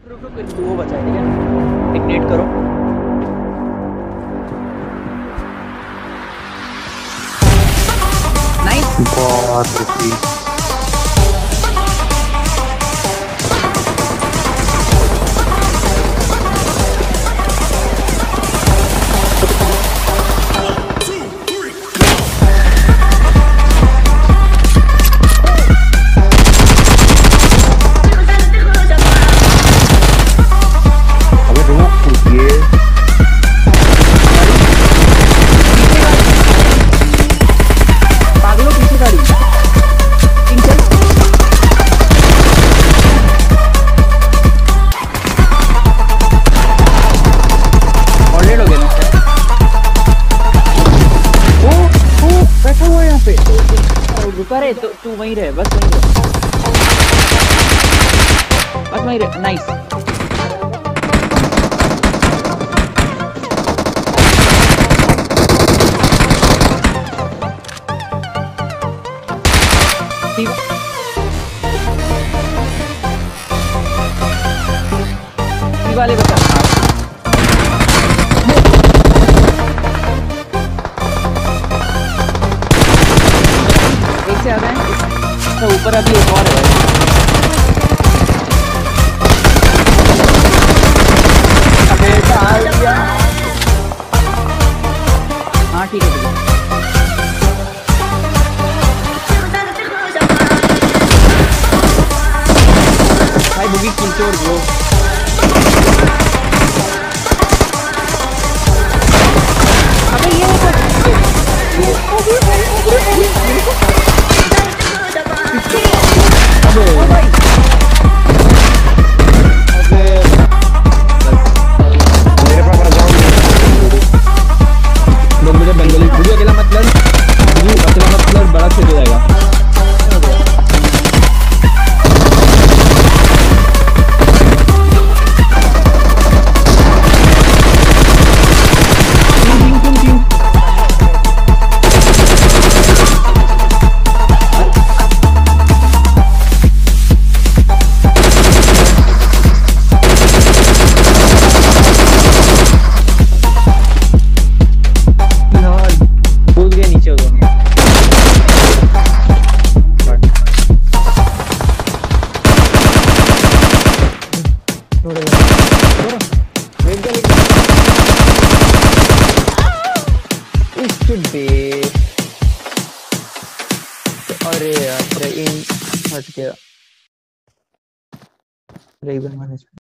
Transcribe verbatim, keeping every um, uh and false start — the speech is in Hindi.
रुक रुक रुक वो बचा है, ठीक है, इग्निट करो। नाइस, बहुत अच्छी। रुका रे, तो तू वहीं रहे, बस वहीं रहे, बस वहीं रहे। नाइस, वाले बचा से आ गए तो ऊपर अभी एक और है। हाँ ठीक है, ठीक है। भाई बुगी किल चोर ब्रो। अबे ये मुझे बंगाली मुझे अकेला मतलब अकेला मतलब बड़ा खेल जाएगा। अरे यार इन हट गया।